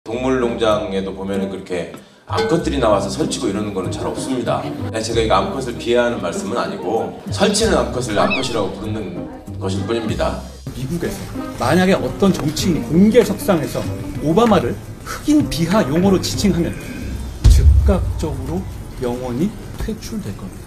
동물농장에도 보면은 그렇게 암컷들이 나와서 설치고 이러는 거는 잘 없습니다. 제가 이거 암컷을 비하하는 말씀은 아니고 설치는 암컷을 암컷이라고 부르는 것일 뿐입니다. 미국에서 만약에 어떤 정치인이 공개석상에서 오바마를 흑인 비하 용어로 지칭하면 즉각적으로 영원히 퇴출될 겁니다.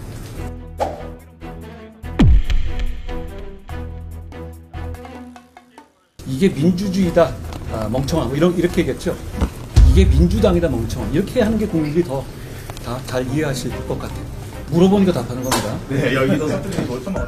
이게 민주주의다, 멍청한, 이렇게 얘기했죠. 이게 민주당이다, 멍청한. 이렇게 하는 게 국민들이 더 잘 이해하실 것 같아요. 물어보니까 답하는 겁니다. 네, 여기도 사투리 벌써 뭐.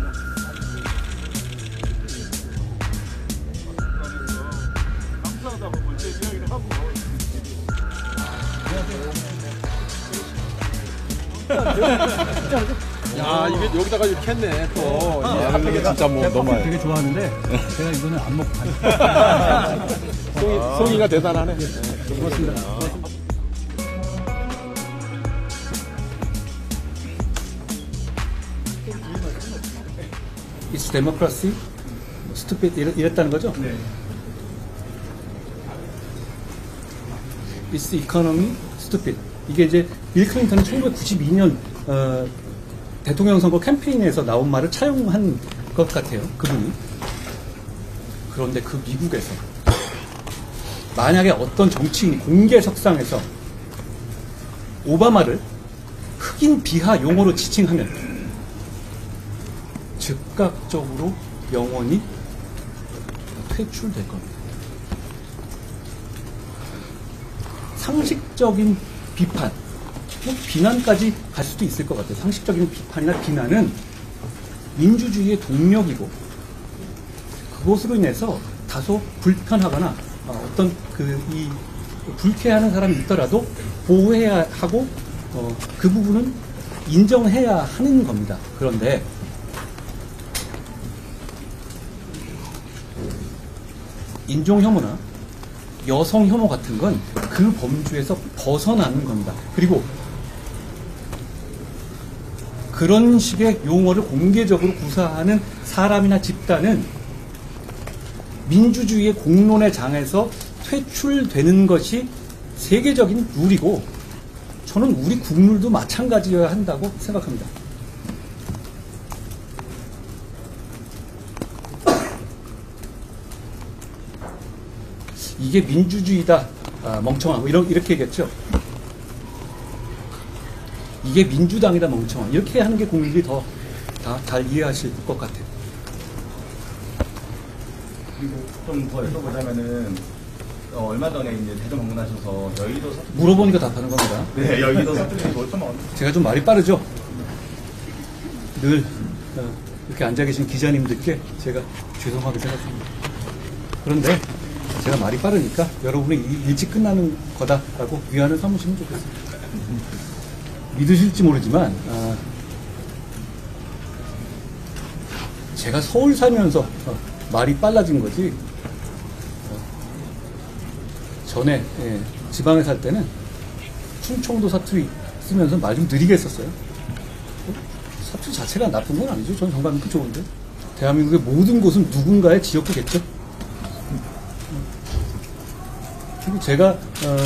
야, 이게 여기다가 이렇게 했네, 또. 야, 이게 진짜 뭐, 너무. 되게 좋아하는데, 제가 이거는 안 먹고 가요. 송이가 대단하네. 고맙습니다. It's democracy, stupid 이랬다는 거죠? 네. It's economy, stupid. 이게 이제 빌 클린턴이 1992년 대통령 선거 캠페인에서 나온 말을 차용한 것 같아요. 그분이. 그런데 그 미국에서 만약에 어떤 정치인이 공개석상에서 오바마를 흑인 비하 용어로 지칭하면 즉각적으로 영원히 퇴출될 겁니다. 상식적인 비판, 비난까지 갈 수도 있을 것 같아요. 상식적인 비판이나 비난은 민주주의의 동력이고 그것으로 인해서 다소 불편하거나 어떤 이 불쾌해하는 사람이 있더라도 보호해야 하고 그 부분은 인정해야 하는 겁니다. 그런데 인종 혐오나 여성 혐오 같은 건 그 범주에서 벗어나는 겁니다. 그리고 그런 식의 용어를 공개적으로 구사하는 사람이나 집단은 민주주의의 공론의 장에서 퇴출되는 것이 세계적인 룰이고 저는 우리 국룰도 마찬가지여야 한다고 생각합니다. 이게 민주주의다, 멍청한, 이렇게 얘기했죠. 이게 민주당이다, 멍청한. 이렇게 하는 게 국민들이 더 잘 이해하실 것 같아요. 그리고 좀 더 여쭤보자면은 얼마 전에 이제 대전 방문하셔서 여의도 사투리. 물어보니까 답하는 겁니다. 네, 여의도 사투리 벌써 뭐. 제가 좀 말이 빠르죠? 늘 이렇게 앉아 계신 기자님들께 제가 죄송하게 생각합니다. 그런데 제가 말이 빠르니까 여러분이 일찍 끝나는 거다라고 위안을 삼으시면 좋겠습니다. 믿으실지 모르지만 제가 서울 살면서 말이 빨라진 거지 전에 지방에 살 때는 충청도 사투리 쓰면서 말 좀 느리게 했었어요. 사투리 자체가 나쁜 건 아니죠. 저는 정감이 좋은데 대한민국의 모든 곳은 누군가의 지역구겠죠. 그리고 제가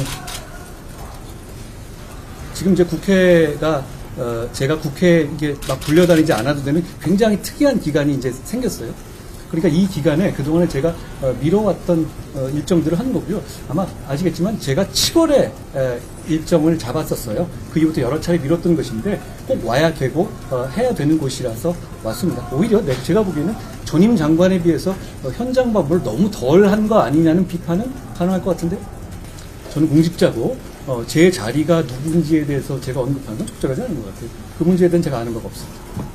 지금 이제 국회가 제가 국회에 이게 막 불려다니지 않아도 되는 굉장히 특이한 기간이 이제 생겼어요. 그러니까 이 기간에 그동안에 제가 미뤄왔던 일정들을 하는 거고요. 아마 아시겠지만 제가 7월에 일정을 잡았었어요. 그 이후부터 여러 차례 미뤘던 것인데 꼭 와야 되고 해야 되는 곳이라서 왔습니다. 오히려 제가 보기에는 전임 장관에 비해서 현장 방문을 너무 덜 한 거 아니냐는 비판은 가능할 것 같은데 저는 공직자고 제 자리가 누군지에 대해서 제가 언급하는 건 적절하지 않은 것 같아요. 그 문제에 대해서는 제가 아는 바가 없습니다.